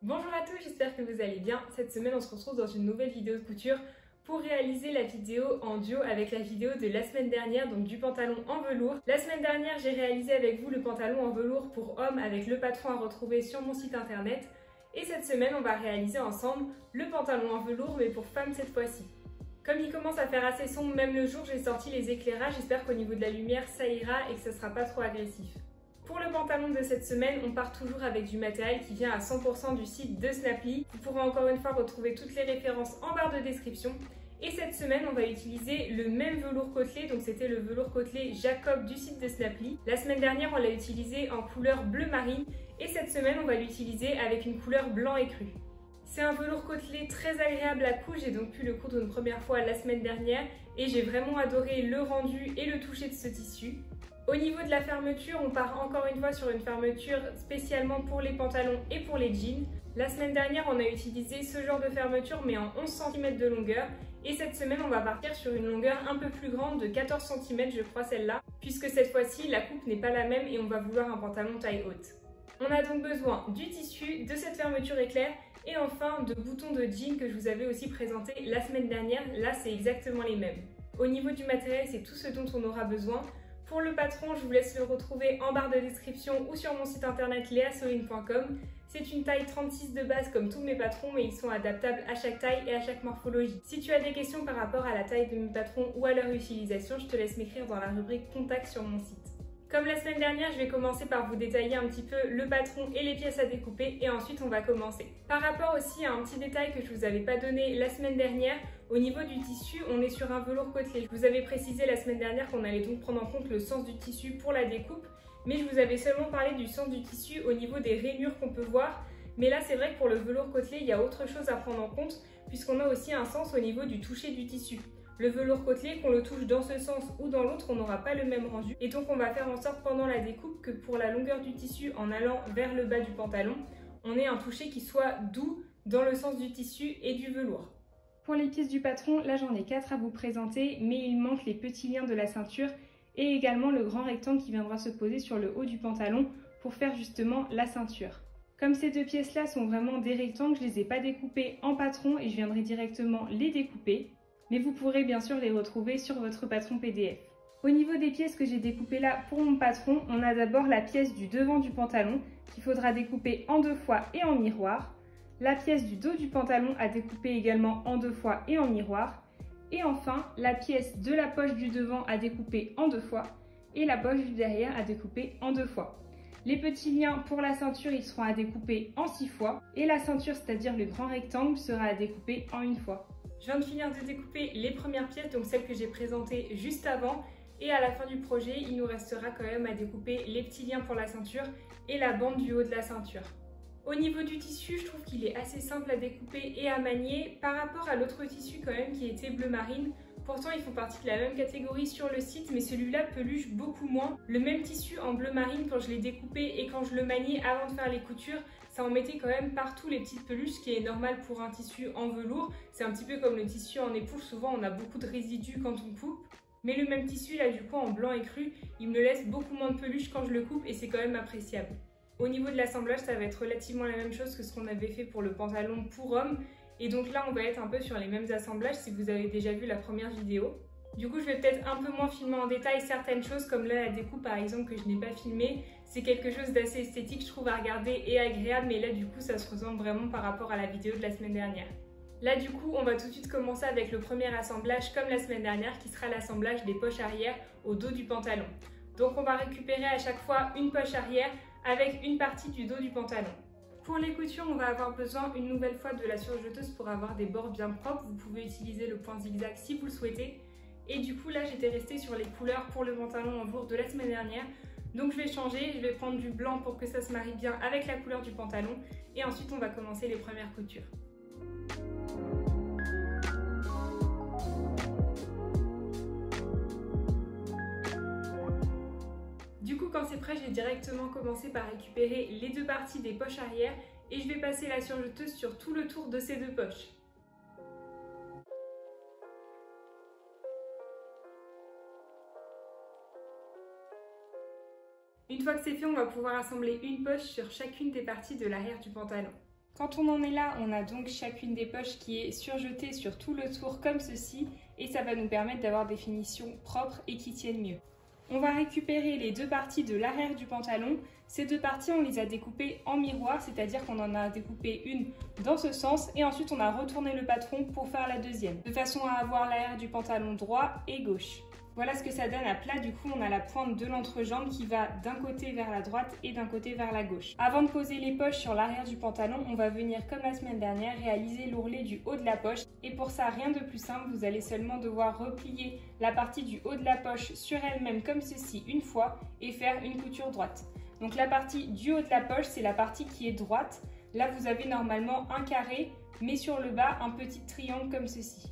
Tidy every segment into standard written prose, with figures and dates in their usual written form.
Bonjour à tous, j'espère que vous allez bien. Cette semaine, on se retrouve dans une nouvelle vidéo de couture pour réaliser la vidéo en duo avec la vidéo de la semaine dernière, donc du pantalon en velours. La semaine dernière, j'ai réalisé avec vous le pantalon en velours pour hommes avec le patron à retrouver sur mon site internet. Et cette semaine, on va réaliser ensemble le pantalon en velours, mais pour femmes cette fois-ci. Comme il commence à faire assez sombre, même le jour, j'ai sorti les éclairages. J'espère qu'au niveau de la lumière, ça ira et que ce ne sera pas trop agressif. Pour le pantalon de cette semaine, on part toujours avec du matériel qui vient à 100% du site de Snapply. Vous pourrez encore une fois retrouver toutes les références en barre de description. Et cette semaine, on va utiliser le même velours côtelé, donc c'était le velours côtelé Jacob du site de Snapply. La semaine dernière, on l'a utilisé en couleur bleu marine et cette semaine, on va l'utiliser avec une couleur blanc écru. C'est un velours côtelé très agréable à couche, j'ai donc pu le coudre une première fois la semaine dernière et j'ai vraiment adoré le rendu et le toucher de ce tissu. Au niveau de la fermeture, on part encore une fois sur une fermeture spécialement pour les pantalons et pour les jeans. La semaine dernière, on a utilisé ce genre de fermeture mais en 11 cm de longueur. Et cette semaine, on va partir sur une longueur un peu plus grande de 14 cm, je crois celle-là, puisque cette fois-ci, la coupe n'est pas la même et on va vouloir un pantalon taille haute. On a donc besoin du tissu, de cette fermeture éclair et enfin de boutons de jean que je vous avais aussi présenté la semaine dernière. Là, c'est exactement les mêmes. Au niveau du matériel, c'est tout ce dont on aura besoin. Pour le patron, je vous laisse le retrouver en barre de description ou sur mon site internet leasoline.com. C'est une taille 36 de base comme tous mes patrons, mais ils sont adaptables à chaque taille et à chaque morphologie. Si tu as des questions par rapport à la taille de mes patrons ou à leur utilisation, je te laisse m'écrire dans la rubrique Contact sur mon site. Comme la semaine dernière, je vais commencer par vous détailler un petit peu le patron et les pièces à découper et ensuite on va commencer. Par rapport aussi à un petit détail que je vous avais pas donné la semaine dernière, au niveau du tissu, on est sur un velours côtelé. Je vous avais précisé la semaine dernière qu'on allait donc prendre en compte le sens du tissu pour la découpe, mais je vous avais seulement parlé du sens du tissu au niveau des rainures qu'on peut voir. Mais là, c'est vrai que pour le velours côtelé, il y a autre chose à prendre en compte puisqu'on a aussi un sens au niveau du toucher du tissu. Le velours côtelé, qu'on le touche dans ce sens ou dans l'autre, on n'aura pas le même rendu. Et donc on va faire en sorte pendant la découpe que pour la longueur du tissu, en allant vers le bas du pantalon, on ait un toucher qui soit doux dans le sens du tissu et du velours. Pour les pièces du patron, là j'en ai 4 à vous présenter, mais il manque les petits liens de la ceinture et également le grand rectangle qui viendra se poser sur le haut du pantalon pour faire justement la ceinture. Comme ces deux pièces-là sont vraiment des rectangles, je ne les ai pas découpées en patron et je viendrai directement les découper. Mais vous pourrez bien sûr les retrouver sur votre patron PDF. Au niveau des pièces que j'ai découpées là pour mon patron, on a d'abord la pièce du devant du pantalon qu'il faudra découper en 2 fois et en miroir, la pièce du dos du pantalon à découper également en 2 fois et en miroir, et enfin la pièce de la poche du devant à découper en 2 fois et la poche du derrière à découper en 2 fois. Les petits liens pour la ceinture, ils seront à découper en 6 fois et la ceinture, c'est-à-dire le grand rectangle, sera à découper en 1 fois. Je viens de finir de découper les premières pièces, donc celles que j'ai présentées juste avant. Et à la fin du projet, il nous restera quand même à découper les petits liens pour la ceinture et la bande du haut de la ceinture. Au niveau du tissu, je trouve qu'il est assez simple à découper et à manier par rapport à l'autre tissu quand même qui était bleu marine. Pourtant, ils font partie de la même catégorie sur le site, mais celui-là peluche beaucoup moins. Le même tissu en bleu marine, quand je l'ai découpé et quand je le maniais avant de faire les coutures, ça en mettait quand même partout les petites peluches, ce qui est normal pour un tissu en velours. C'est un petit peu comme le tissu en épouse, souvent on a beaucoup de résidus quand on coupe. Mais le même tissu là du coup en blanc écru, il me laisse beaucoup moins de peluches quand je le coupe et c'est quand même appréciable. Au niveau de l'assemblage, ça va être relativement la même chose que ce qu'on avait fait pour le pantalon pour homme. Et donc là, on va être un peu sur les mêmes assemblages si vous avez déjà vu la première vidéo. Du coup, je vais peut-être un peu moins filmer en détail certaines choses, comme là, la découpe par exemple que je n'ai pas filmée. C'est quelque chose d'assez esthétique, je trouve, à regarder et agréable, mais là, du coup, ça se ressemble vraiment par rapport à la vidéo de la semaine dernière. Là, du coup, on va tout de suite commencer avec le premier assemblage, comme la semaine dernière, qui sera l'assemblage des poches arrière au dos du pantalon. Donc, on va récupérer à chaque fois une poche arrière avec une partie du dos du pantalon. Pour les coutures, on va avoir besoin une nouvelle fois de la surjeteuse pour avoir des bords bien propres. Vous pouvez utiliser le point zigzag si vous le souhaitez. Et du coup, là, j'étais restée sur les couleurs pour le pantalon en velours de la semaine dernière. Donc je vais changer, je vais prendre du blanc pour que ça se marie bien avec la couleur du pantalon. Et ensuite, on va commencer les premières coutures. Du coup, quand c'est prêt, je vais directement commencer par récupérer les deux parties des poches arrière et je vais passer la surjeteuse sur tout le tour de ces deux poches. Une fois que c'est fait, on va pouvoir assembler une poche sur chacune des parties de l'arrière du pantalon. Quand on en est là, on a donc chacune des poches qui est surjetée sur tout le tour comme ceci et ça va nous permettre d'avoir des finitions propres et qui tiennent mieux. On va récupérer les deux parties de l'arrière du pantalon. Ces deux parties, on les a découpées en miroir, c'est-à-dire qu'on en a découpé une dans ce sens et ensuite on a retourné le patron pour faire la deuxième, de façon à avoir l'arrière du pantalon droit et gauche. Voilà ce que ça donne à plat, du coup on a la pointe de l'entrejambe qui va d'un côté vers la droite et d'un côté vers la gauche. Avant de poser les poches sur l'arrière du pantalon, on va venir comme la semaine dernière réaliser l'ourlet du haut de la poche. Et pour ça, rien de plus simple, vous allez seulement devoir replier la partie du haut de la poche sur elle-même comme ceci une fois et faire une couture droite. Donc la partie du haut de la poche, c'est la partie qui est droite. Là vous avez normalement un carré, mais sur le bas un petit triangle comme ceci.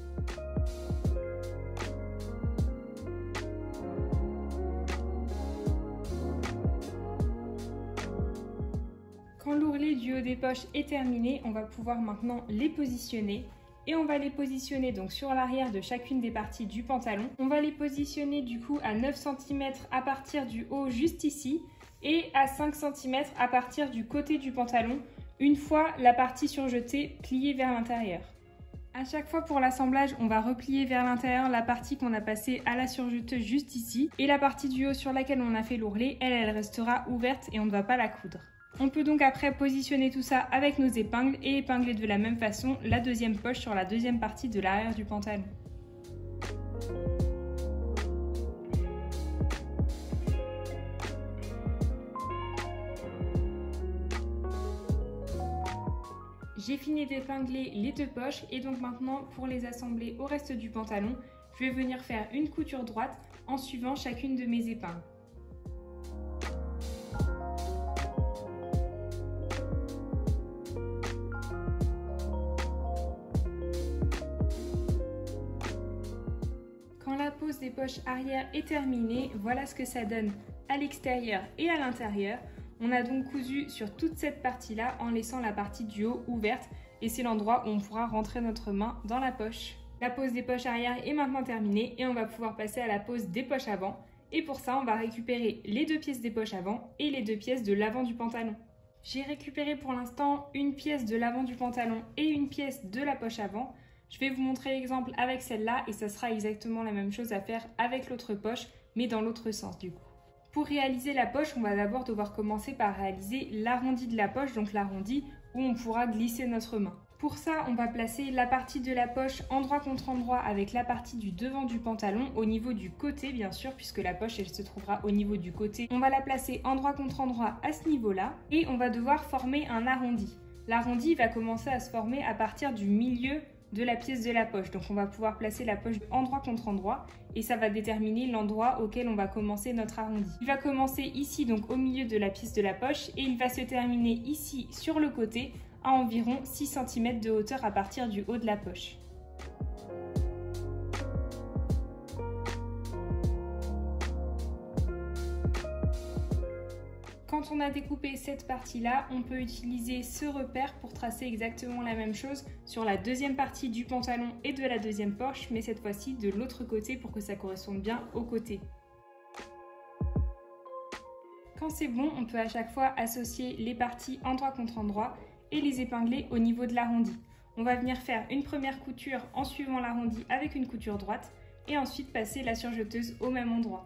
Quand l'ourlet du haut des poches est terminé, on va pouvoir maintenant les positionner. Et on va les positionner donc sur l'arrière de chacune des parties du pantalon. On va les positionner du coup à 9 cm à partir du haut juste ici et à 5 cm à partir du côté du pantalon, une fois la partie surjetée pliée vers l'intérieur. À chaque fois pour l'assemblage, on va replier vers l'intérieur la partie qu'on a passée à la surjeteuse juste ici et la partie du haut sur laquelle on a fait l'ourlet, elle restera ouverte et on ne va pas la coudre. On peut donc après positionner tout ça avec nos épingles et épingler de la même façon la deuxième poche sur la deuxième partie de l'arrière du pantalon. J'ai fini d'épingler les deux poches et donc maintenant pour les assembler au reste du pantalon, je vais venir faire une couture droite en suivant chacune de mes épingles. Quand la pose des poches arrière est terminée, voilà ce que ça donne à l'extérieur et à l'intérieur. On a donc cousu sur toute cette partie-là en laissant la partie du haut ouverte et c'est l'endroit où on pourra rentrer notre main dans la poche. La pose des poches arrière est maintenant terminée et on va pouvoir passer à la pose des poches avant. Et pour ça, on va récupérer les deux pièces des poches avant et les deux pièces de l'avant du pantalon. J'ai récupéré pour l'instant une pièce de l'avant du pantalon et une pièce de la poche avant. Je vais vous montrer l'exemple avec celle-là et ça sera exactement la même chose à faire avec l'autre poche, mais dans l'autre sens du coup. Pour réaliser la poche, on va d'abord devoir commencer par réaliser l'arrondi de la poche, donc l'arrondi où on pourra glisser notre main. Pour ça, on va placer la partie de la poche endroit contre endroit avec la partie du devant du pantalon, au niveau du côté bien sûr, puisque la poche elle se trouvera au niveau du côté. On va la placer endroit contre endroit à ce niveau-là et on va devoir former un arrondi. L'arrondi va commencer à se former à partir du milieu de la pièce de la poche. Donc on va pouvoir placer la poche endroit contre endroit et ça va déterminer l'endroit auquel on va commencer notre arrondi. Il va commencer ici donc au milieu de la pièce de la poche et il va se terminer ici sur le côté à environ 6 cm de hauteur à partir du haut de la poche. Quand on a découpé cette partie-là, on peut utiliser ce repère pour tracer exactement la même chose sur la deuxième partie du pantalon et de la deuxième poche, mais cette fois-ci de l'autre côté pour que ça corresponde bien au côté. Quand c'est bon, on peut à chaque fois associer les parties endroit contre endroit et les épingler au niveau de l'arrondi. On va venir faire une première couture en suivant l'arrondi avec une couture droite et ensuite passer la surjeteuse au même endroit.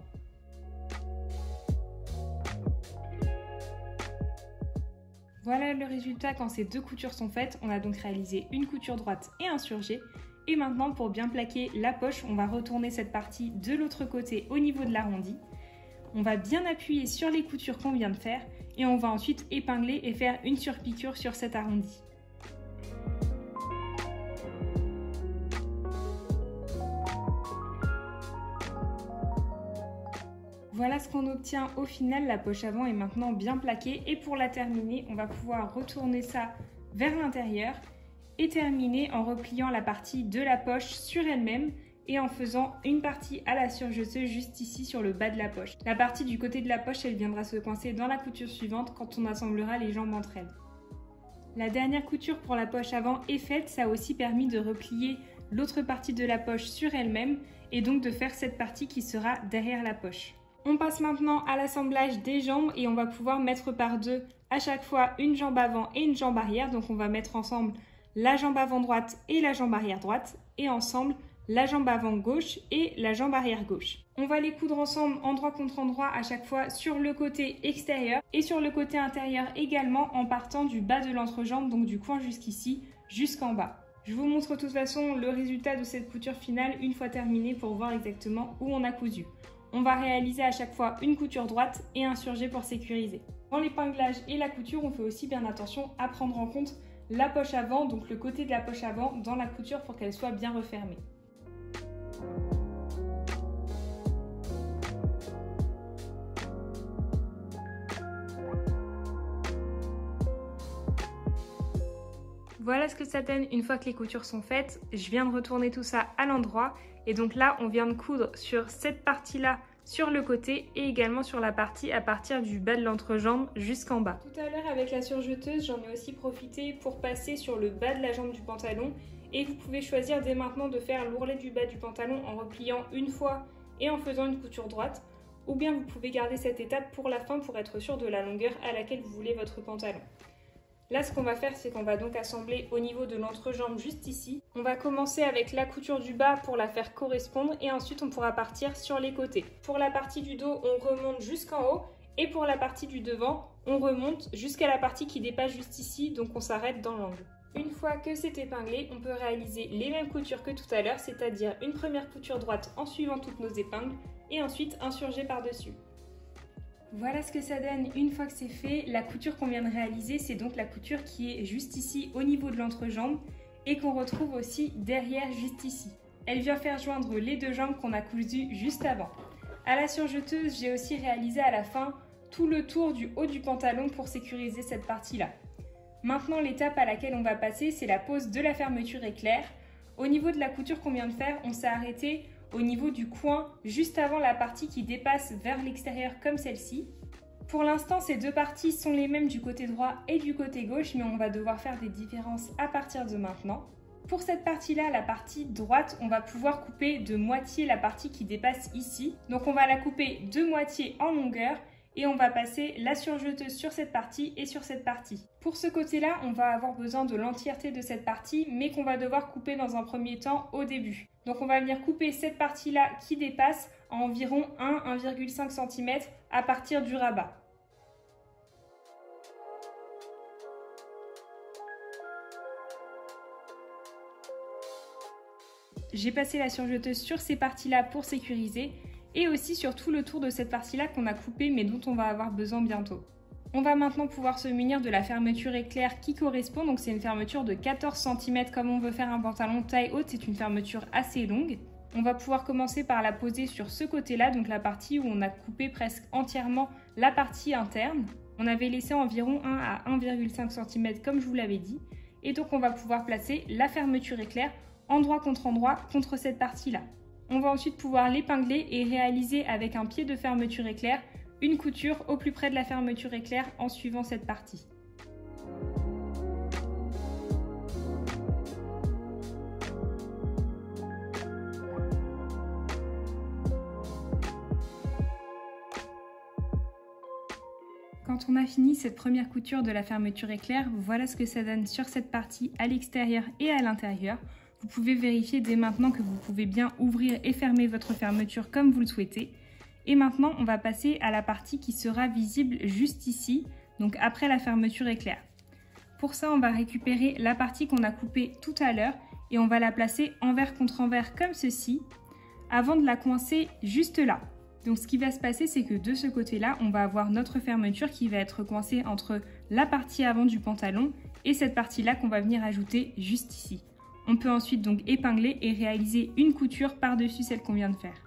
Voilà le résultat quand ces deux coutures sont faites. On a donc réalisé une couture droite et un surjet. Et maintenant, pour bien plaquer la poche, on va retourner cette partie de l'autre côté au niveau de l'arrondi. On va bien appuyer sur les coutures qu'on vient de faire et on va ensuite épingler et faire une surpiqûre sur cet arrondi. Voilà ce qu'on obtient au final, la poche avant est maintenant bien plaquée et pour la terminer, on va pouvoir retourner ça vers l'intérieur et terminer en repliant la partie de la poche sur elle-même et en faisant une partie à la surjeteuse juste ici sur le bas de la poche. La partie du côté de la poche, elle viendra se coincer dans la couture suivante quand on assemblera les jambes entre elles. La dernière couture pour la poche avant est faite, ça a aussi permis de replier l'autre partie de la poche sur elle-même et donc de faire cette partie qui sera derrière la poche. On passe maintenant à l'assemblage des jambes et on va pouvoir mettre par deux à chaque fois une jambe avant et une jambe arrière. Donc on va mettre ensemble la jambe avant droite et la jambe arrière droite et ensemble la jambe avant gauche et la jambe arrière gauche. On va les coudre ensemble endroit contre endroit à chaque fois sur le côté extérieur et sur le côté intérieur également en partant du bas de l'entrejambe, donc du coin jusqu'ici jusqu'en bas. Je vous montre de toute façon le résultat de cette couture finale une fois terminée pour voir exactement où on a cousu. On va réaliser à chaque fois une couture droite et un surjet pour sécuriser. Dans l'épinglage et la couture, on fait aussi bien attention à prendre en compte la poche avant, donc le côté de la poche avant dans la couture pour qu'elle soit bien refermée. Voilà ce que ça donne une fois que les coutures sont faites. Je viens de retourner tout ça à l'endroit et donc là on vient de coudre sur cette partie-là sur le côté et également sur la partie à partir du bas de l'entrejambe jusqu'en bas. Tout à l'heure avec la surjeteuse, j'en ai aussi profité pour passer sur le bas de la jambe du pantalon et vous pouvez choisir dès maintenant de faire l'ourlet du bas du pantalon en repliant une fois et en faisant une couture droite, ou bien vous pouvez garder cette étape pour la fin pour être sûr de la longueur à laquelle vous voulez votre pantalon. Là, ce qu'on va faire, c'est qu'on va donc assembler au niveau de l'entrejambe juste ici. On va commencer avec la couture du bas pour la faire correspondre et ensuite on pourra partir sur les côtés. Pour la partie du dos, on remonte jusqu'en haut et pour la partie du devant, on remonte jusqu'à la partie qui dépasse juste ici, donc on s'arrête dans l'angle. Une fois que c'est épinglé, on peut réaliser les mêmes coutures que tout à l'heure, c'est-à-dire une première couture droite en suivant toutes nos épingles et ensuite un surjet par-dessus. Voilà ce que ça donne une fois que c'est fait. La couture qu'on vient de réaliser, c'est donc la couture qui est juste ici au niveau de l'entrejambe et qu'on retrouve aussi derrière juste ici. Elle vient faire joindre les deux jambes qu'on a cousues juste avant. À la surjeteuse, j'ai aussi réalisé à la fin tout le tour du haut du pantalon pour sécuriser cette partie-là. Maintenant, l'étape à laquelle on va passer, c'est la pose de la fermeture éclair. Au niveau de la couture qu'on vient de faire, on s'est arrêté au niveau du coin, juste avant la partie qui dépasse vers l'extérieur comme celle-ci. Pour l'instant, ces deux parties sont les mêmes du côté droit et du côté gauche, mais on va devoir faire des différences à partir de maintenant. Pour cette partie-là, la partie droite, on va pouvoir couper de moitié la partie qui dépasse ici. Donc on va la couper de moitié en longueur et on va passer la surjeteuse sur cette partie et sur cette partie. Pour ce côté-là, on va avoir besoin de l'entièreté de cette partie, mais qu'on va devoir couper dans un premier temps au début. Donc on va venir couper cette partie-là qui dépasse à environ 1,5 cm à partir du rabat. J'ai passé la surjeteuse sur ces parties-là pour sécuriser et aussi sur tout le tour de cette partie-là qu'on a coupée mais dont on va avoir besoin bientôt. On va maintenant pouvoir se munir de la fermeture éclair qui correspond, donc c'est une fermeture de 14 cm comme on veut faire un pantalon taille haute, c'est une fermeture assez longue. On va pouvoir commencer par la poser sur ce côté-là, donc la partie où on a coupé presque entièrement la partie interne. On avait laissé environ 1 à 1,5 cm comme je vous l'avais dit. Et donc on va pouvoir placer la fermeture éclair endroit contre cette partie-là. On va ensuite pouvoir l'épingler et réaliser avec un pied de fermeture éclair une couture au plus près de la fermeture éclair en suivant cette partie. Quand on a fini cette première couture de la fermeture éclair, voilà ce que ça donne sur cette partie à l'extérieur et à l'intérieur. Vous pouvez vérifier dès maintenant que vous pouvez bien ouvrir et fermer votre fermeture comme vous le souhaitez. Et maintenant, on va passer à la partie qui sera visible juste ici, donc après la fermeture éclair. Pour ça, on va récupérer la partie qu'on a coupée tout à l'heure et on va la placer envers contre envers comme ceci, avant de la coincer juste là. Donc ce qui va se passer, c'est que de ce côté-là, on va avoir notre fermeture qui va être coincée entre la partie avant du pantalon et cette partie-là qu'on va venir ajouter juste ici. On peut ensuite donc épingler et réaliser une couture par-dessus celle qu'on vient de faire.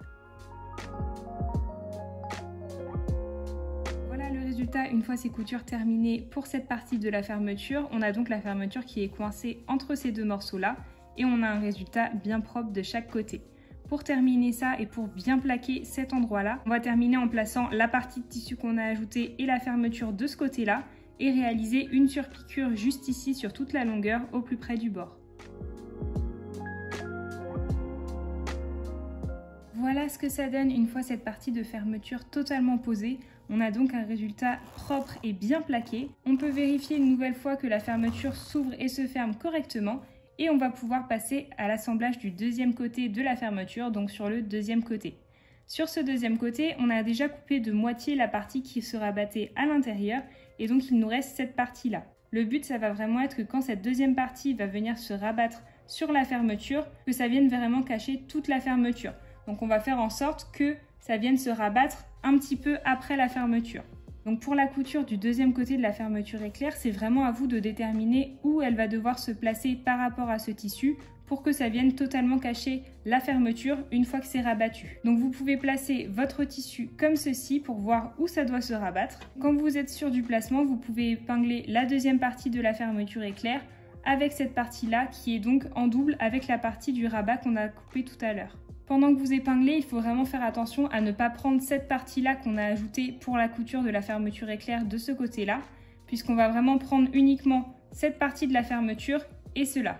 Voilà le résultat une fois ces coutures terminées pour cette partie de la fermeture. On a donc la fermeture qui est coincée entre ces deux morceaux-là et on a un résultat bien propre de chaque côté. Pour terminer ça et pour bien plaquer cet endroit-là, on va terminer en plaçant la partie de tissu qu'on a ajoutée et la fermeture de ce côté-là et réaliser une surpiqûre juste ici sur toute la longueur au plus près du bord. Voilà ce que ça donne une fois cette partie de fermeture totalement posée. On a donc un résultat propre et bien plaqué. On peut vérifier une nouvelle fois que la fermeture s'ouvre et se ferme correctement. Et on va pouvoir passer à l'assemblage du deuxième côté de la fermeture, donc sur le deuxième côté. Sur ce deuxième côté, on a déjà coupé de moitié la partie qui se rabattait à l'intérieur et donc il nous reste cette partie-là. Le but, ça va vraiment être que quand cette deuxième partie va venir se rabattre sur la fermeture, que ça vienne vraiment cacher toute la fermeture. Donc on va faire en sorte que ça vienne se rabattre un petit peu après la fermeture. Donc pour la couture du deuxième côté de la fermeture éclair, c'est vraiment à vous de déterminer où elle va devoir se placer par rapport à ce tissu pour que ça vienne totalement cacher la fermeture une fois que c'est rabattu. Donc vous pouvez placer votre tissu comme ceci pour voir où ça doit se rabattre. Quand vous êtes sûr du placement, vous pouvez épingler la deuxième partie de la fermeture éclair avec cette partie-là qui est donc en double avec la partie du rabat qu'on a coupé tout à l'heure. Pendant que vous épinglez, il faut vraiment faire attention à ne pas prendre cette partie-là qu'on a ajoutée pour la couture de la fermeture éclair de ce côté-là, puisqu'on va vraiment prendre uniquement cette partie de la fermeture et cela.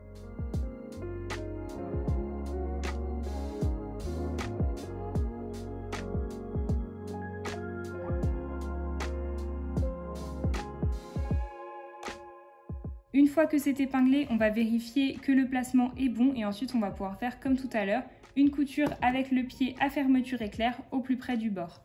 Une fois que c'est épinglé, on va vérifier que le placement est bon et ensuite on va pouvoir faire comme tout à l'heure, une couture avec le pied à fermeture éclair au plus près du bord.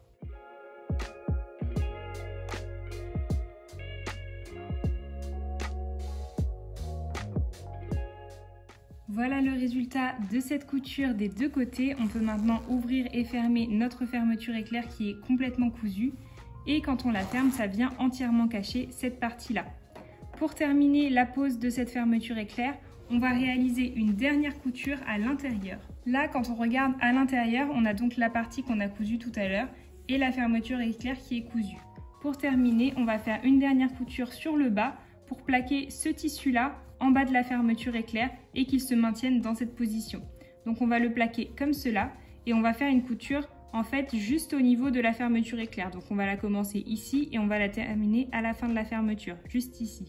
Voilà le résultat de cette couture des deux côtés. On peut maintenant ouvrir et fermer notre fermeture éclair qui est complètement cousue. Et quand on la ferme, ça vient entièrement cacher cette partie-là. Pour terminer la pose de cette fermeture éclair, on va réaliser une dernière couture à l'intérieur. Là, quand on regarde à l'intérieur, on a donc la partie qu'on a cousue tout à l'heure et la fermeture éclair qui est cousue. Pour terminer, on va faire une dernière couture sur le bas pour plaquer ce tissu-là en bas de la fermeture éclair et qu'il se maintienne dans cette position. Donc on va le plaquer comme cela et on va faire une couture en fait juste au niveau de la fermeture éclair. Donc on va la commencer ici et on va la terminer à la fin de la fermeture, juste ici.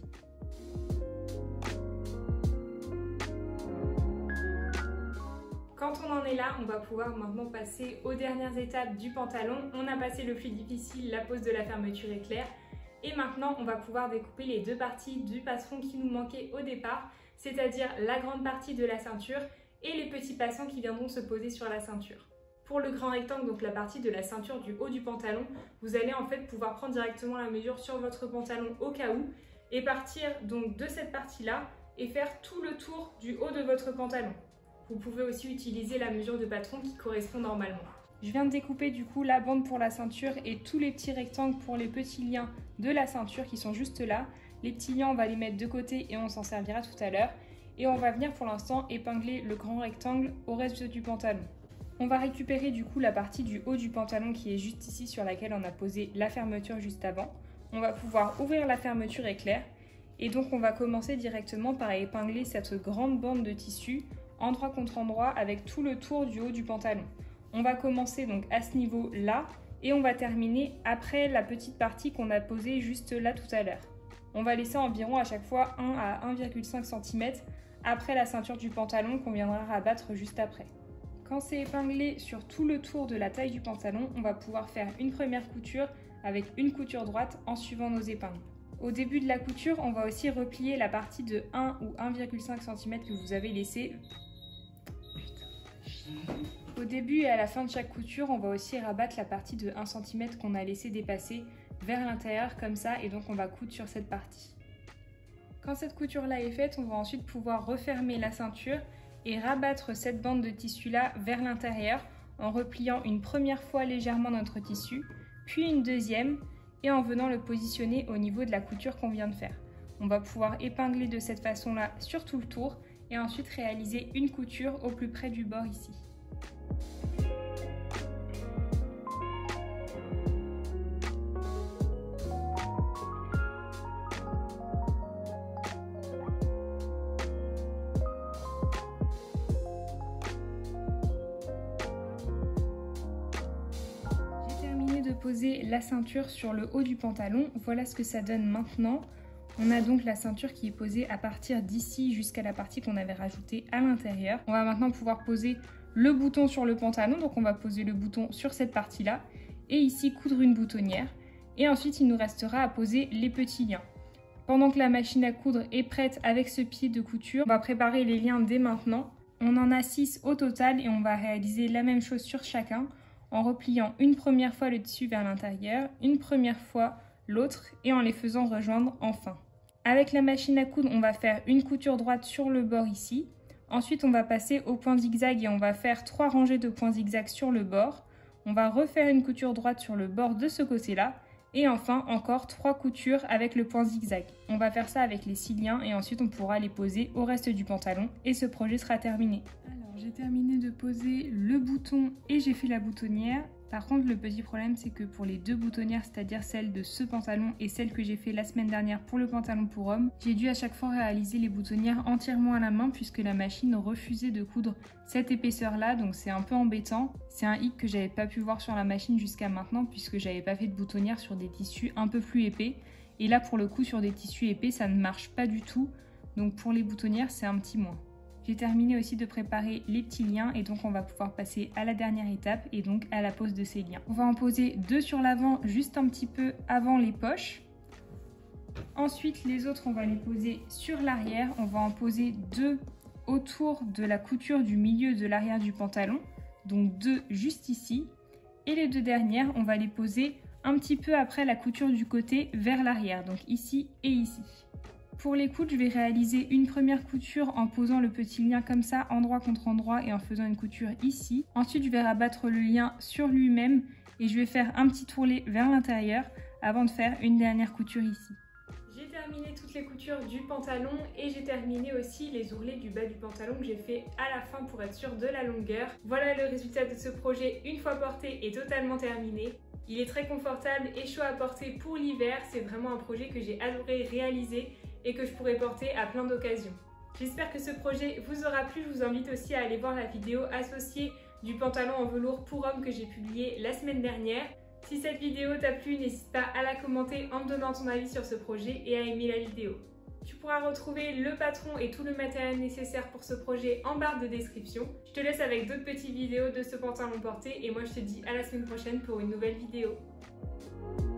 Quand on en est là, on va pouvoir maintenant passer aux dernières étapes du pantalon. On a passé le plus difficile, la pose de la fermeture éclair. Et maintenant, on va pouvoir découper les deux parties du patron qui nous manquaient au départ, c'est-à-dire la grande partie de la ceinture et les petits passants qui viendront se poser sur la ceinture. Pour le grand rectangle, donc la partie de la ceinture du haut du pantalon, vous allez en fait pouvoir prendre directement la mesure sur votre pantalon au cas où et partir donc de cette partie-là et faire tout le tour du haut de votre pantalon. Vous pouvez aussi utiliser la mesure de patron qui correspond normalement. Je viens de découper du coup la bande pour la ceinture et tous les petits rectangles pour les petits liens de la ceinture qui sont juste là. Les petits liens, on va les mettre de côté et on s'en servira tout à l'heure. Et on va venir pour l'instant épingler le grand rectangle au reste du pantalon. On va récupérer du coup la partie du haut du pantalon qui est juste ici sur laquelle on a posé la fermeture juste avant. On va pouvoir ouvrir la fermeture éclair et donc on va commencer directement par épingler cette grande bande de tissu endroit contre endroit avec tout le tour du haut du pantalon. On va commencer donc à ce niveau-là et on va terminer après la petite partie qu'on a posée juste là tout à l'heure. On va laisser environ à chaque fois 1 à 1,5 cm après la ceinture du pantalon qu'on viendra rabattre juste après. Quand c'est épinglé sur tout le tour de la taille du pantalon, on va pouvoir faire une première couture avec une couture droite en suivant nos épingles. Au début de la couture, on va aussi replier la partie de 1 ou 1,5 cm que vous avez laissé. Au début et à la fin de chaque couture, on va aussi rabattre la partie de 1 cm qu'on a laissé dépasser vers l'intérieur comme ça et donc on va coudre sur cette partie. Quand cette couture-là est faite, on va ensuite pouvoir refermer la ceinture et rabattre cette bande de tissu-là vers l'intérieur en repliant une première fois légèrement notre tissu, puis une deuxième et en venant le positionner au niveau de la couture qu'on vient de faire. On va pouvoir épingler de cette façon-là sur tout le tour et ensuite réaliser une couture au plus près du bord ici. Poser la ceinture sur le haut du pantalon. Voilà ce que ça donne maintenant. On a donc la ceinture qui est posée à partir d'ici jusqu'à la partie qu'on avait rajoutée à l'intérieur. On va maintenant pouvoir poser le bouton sur le pantalon, donc on va poser le bouton sur cette partie-là, et ici coudre une boutonnière. Et ensuite, il nous restera à poser les petits liens. Pendant que la machine à coudre est prête avec ce pied de couture, on va préparer les liens dès maintenant. On en a 6 au total et on va réaliser la même chose sur chacun en repliant une première fois le tissu vers l'intérieur, une première fois l'autre et en les faisant rejoindre enfin. Avec la machine à coudre, on va faire une couture droite sur le bord ici. Ensuite, on va passer au point zigzag et on va faire 3 rangées de points zigzag sur le bord. On va refaire une couture droite sur le bord de ce côté-là. Et enfin, encore 3 coutures avec le point zigzag. On va faire ça avec les 6 liens et ensuite on pourra les poser au reste du pantalon et ce projet sera terminé. Alors, j'ai terminé de poser le bouton et j'ai fait la boutonnière. Par contre, le petit problème, c'est que pour les 2 boutonnières, c'est-à-dire celle de ce pantalon et celle que j'ai fait la semaine dernière pour le pantalon pour homme, j'ai dû à chaque fois réaliser les boutonnières entièrement à la main puisque la machine refusait de coudre cette épaisseur-là, donc c'est un peu embêtant. C'est un hic que j'avais pas pu voir sur la machine jusqu'à maintenant puisque j'avais pas fait de boutonnière sur des tissus un peu plus épais. Et là, pour le coup, sur des tissus épais, ça ne marche pas du tout. Donc pour les boutonnières, c'est un petit moins. J'ai terminé aussi de préparer les petits liens et donc on va pouvoir passer à la dernière étape et donc à la pose de ces liens. On va en poser 2 sur l'avant juste un petit peu avant les poches. Ensuite les autres on va les poser sur l'arrière. On va en poser 2 autour de la couture du milieu de l'arrière du pantalon. Donc 2 juste ici. Et les 2 dernières on va les poser un petit peu après la couture du côté vers l'arrière. Donc ici et ici. Pour les coudes, je vais réaliser une première couture en posant le petit lien comme ça, endroit contre endroit et en faisant une couture ici. Ensuite, je vais rabattre le lien sur lui-même et je vais faire un petit tourlet vers l'intérieur avant de faire une dernière couture ici. J'ai terminé toutes les coutures du pantalon et j'ai terminé aussi les ourlets du bas du pantalon que j'ai fait à la fin pour être sûre de la longueur. Voilà le résultat de ce projet une fois porté et totalement terminé. Il est très confortable et chaud à porter pour l'hiver. C'est vraiment un projet que j'ai adoré réaliser et que je pourrais porter à plein d'occasions. J'espère que ce projet vous aura plu. Je vous invite aussi à aller voir la vidéo associée du pantalon en velours pour homme que j'ai publié la semaine dernière. Si cette vidéo t'a plu, n'hésite pas à la commenter en me donnant ton avis sur ce projet et à aimer la vidéo. Tu pourras retrouver le patron et tout le matériel nécessaire pour ce projet en barre de description. Je te laisse avec d'autres petites vidéos de ce pantalon porté et moi je te dis à la semaine prochaine pour une nouvelle vidéo.